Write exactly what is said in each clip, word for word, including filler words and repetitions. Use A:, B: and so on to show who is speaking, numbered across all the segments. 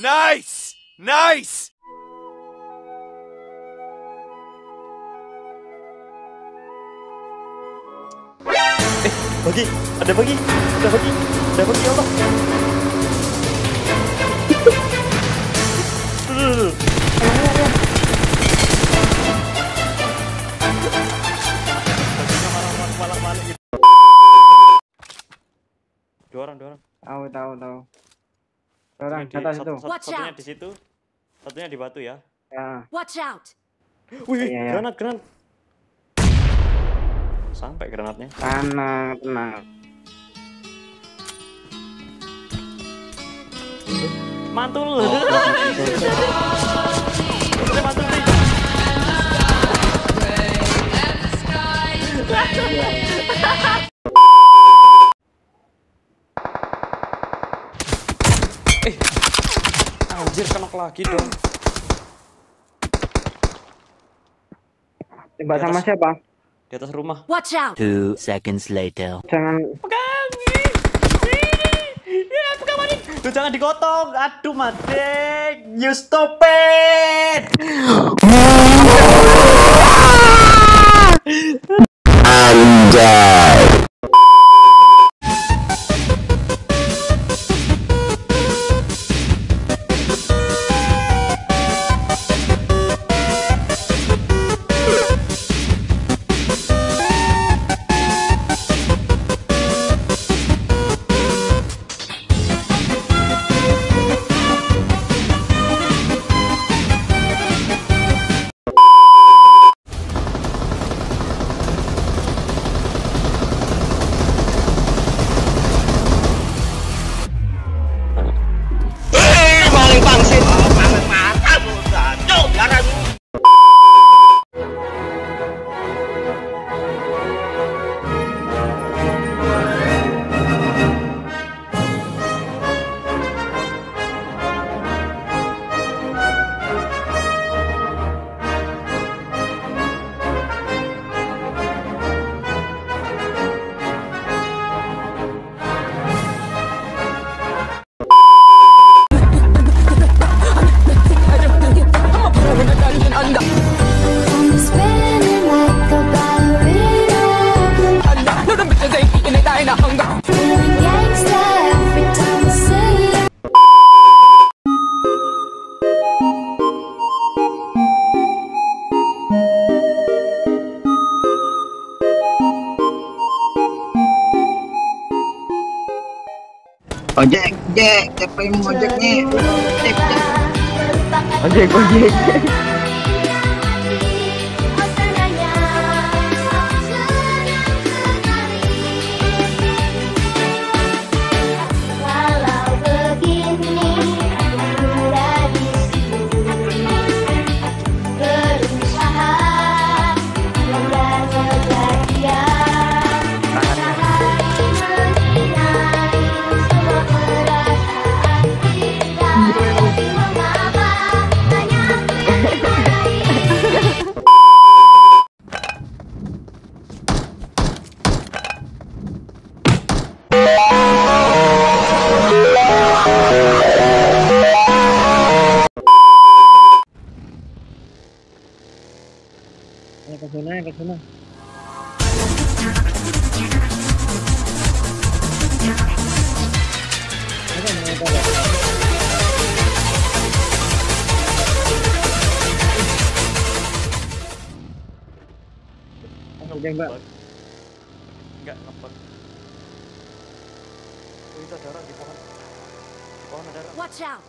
A: Nice! Nice!
B: Eh, bagi, ada bagi, ada bagi, ada bagi Allah. Dua orang, dua orang.
C: Tahu, tahu, tahu. Dua orang
B: Di,
C: atas
B: satu,
C: itu.
B: satu, satunya di situ, satunya di batu ya.
C: Ya.
D: Watch out.
B: Wih,
C: Iya, iya.
B: granat, granat. Sampai granatnya.
C: Tenang, tenang.
B: Mantul.
C: Oh,
B: Udah mantul nih. Eh, anjir kenok lagi dong.
C: Tembak
B: Di
C: sama
B: atas.
C: siapa?
B: Di atas rumah.
D: Watch out.
E: Two seconds later.
C: Jangan.
B: Pegang. Ya, pegang Manik. Lu jangan digotong. Aduh, Manik. You stop it.
E: Anjay.
F: Ojek, Jack, siapa yang mau ojek nih? Jack, Jack.
C: Ojek, ojek.
G: Walau begini, udah di sini berusaha dan kejadian. Semua perasaan kita mengapa hanya
C: Ke sana, ke sana. Udah, Mbak.
B: Enggak ngepot. Oh, itu ada orang di pohon. Di pohon ada orang.
D: Watch out.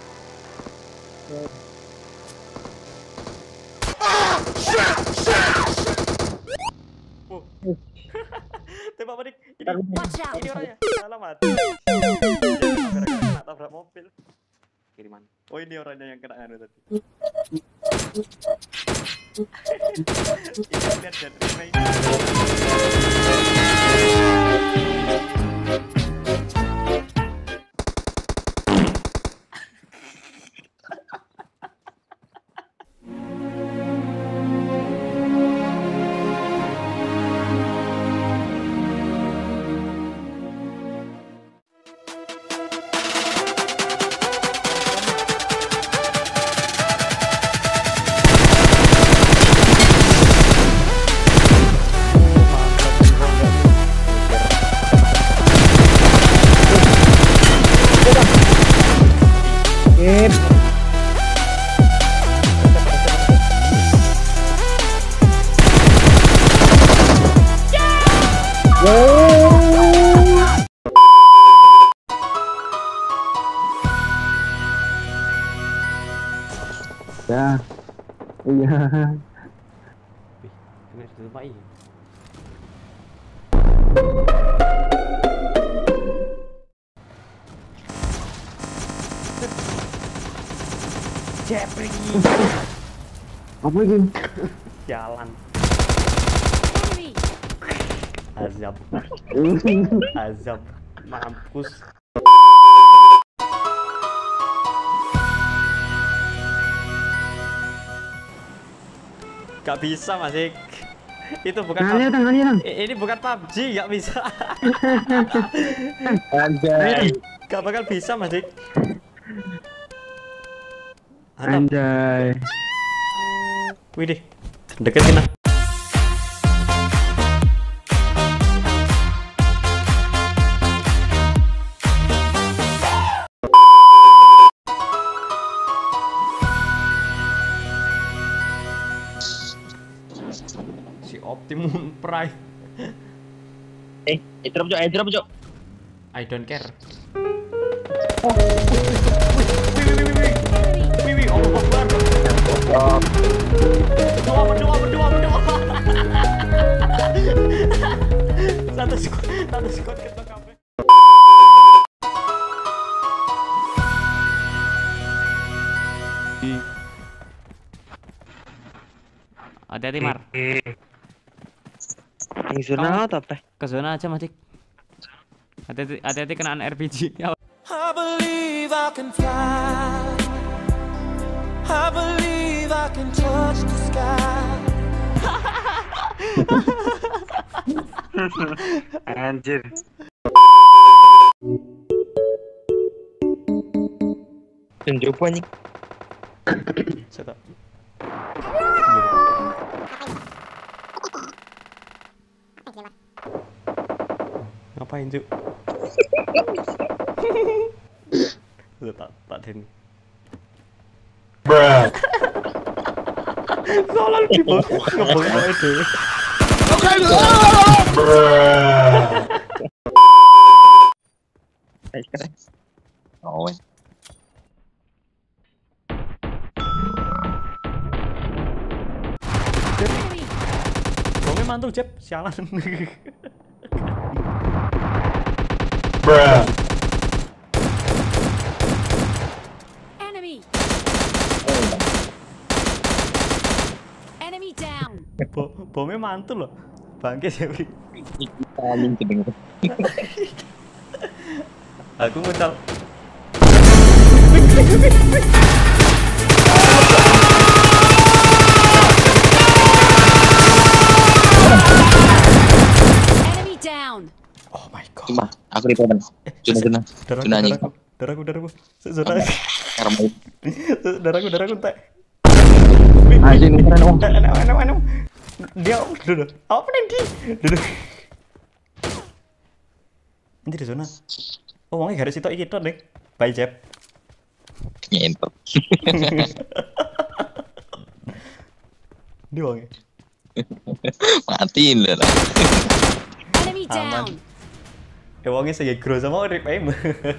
B: Oh. Tembak Manik. Ini,
D: Watch out.
B: ini orangnya. Salah mati. Gara-gara kena tabrak mobil. Kiriman. Oh, ini orangnya yang kena anu tadi. Ini lihat dan terima ini.
C: Iya.
B: Wih, ini sudah lupa Jeffrey.
C: Apa ini?
B: Jalan. Azab. Azab. Mampus. Gak bisa Masik. Itu bukan
C: Nah,
B: P U B G.
C: lihat, nah, lihat.
B: I- Ini bukan P U B G, gak bisa.
C: Anjay.
B: Gak bakal bisa Masik. Mantap.
C: Anjay.
B: Wih deh, deketin lah. Si Optimum Prime.
F: Eh, eh drop, Cok. Eh, drop, Cok.
B: I don't care. Oh, wih, wih, wih, wih, wih, wih, wih, Allah Akbar. Berdoa, berdoa, berdoa, berdoa. Satu squad, satu squad ketok kabeh. Hati-hati Mar.
C: Yang zona atau apa?
B: Ke zona aja Madik. Hati-hati, hati-hati kenaan R P G. Ya.
A: I believe I can fly. I believe I can touch the sky.
C: Anjir.
F: Tunjuk apa nih?
B: Set up. Ngapain Cuk? Udah tak tak den.
A: Bruh.
B: Soalnya di bawah ngebong ae dhewe.
F: Eh, keren. Oh, weh.
B: Bongnya mantul Jep, sialan.
A: Bruh.
D: Enemy. Enemy down.
B: Bo bomnya mantul loh. Bangke Jeffrey.
F: Paling gedeng.
B: Aku ngucal.
D: Enemy down.
B: Oh my god.
F: Cuma, aku di papan. Cuna, cuna.
B: Darahku,
F: Cuna anjing.
B: darahku, darahku, darahku. Zona.
F: Karma.
B: Darahku, darahku entek.
C: Anjing keren om.
B: Enak, enak, enak. Dia dulu. Apa nih dia? Dulu. Ini di zona. Oh, wongnya garis itu iki tok, Dik. Bye, Jep.
F: Nyentot.
B: Ini wongnya.
F: Matiin lah.
D: Enemy down.
B: Eh, wongnya segi grow sama rip aim.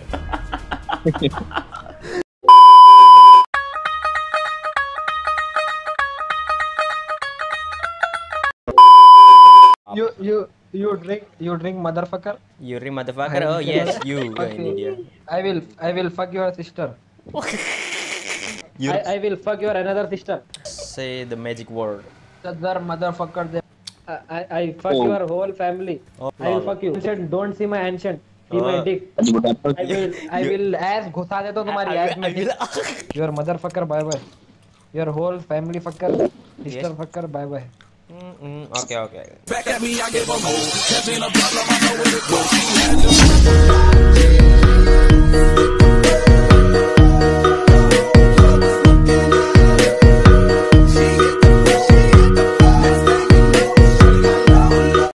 H: You you you drink you drink motherfucker.
B: Yuri motherfucker. Oh yes, you. Oh, ini dia.
H: I will I will fuck your sister.
B: You
H: I, I will fuck your another sister.
B: say the magic word.
H: Other motherfucker. They, I I I fuck
F: Oh.
H: your whole family.
B: Oh,
H: I will
B: lol.
H: fuck you. Ancient, don't see my ancient. See my
B: Oh.
H: dick.
F: Anjing udah apa?
H: I will I will ass घुसा देता हूँ तुम्हारी ass में. dick. Your motherfucker bye bye. Your whole family fucker. Sister
B: Yes.
H: fucker bye bye.
B: Oke oke.
A: Back at me, I give a move. Catching a problem, I know what it goes.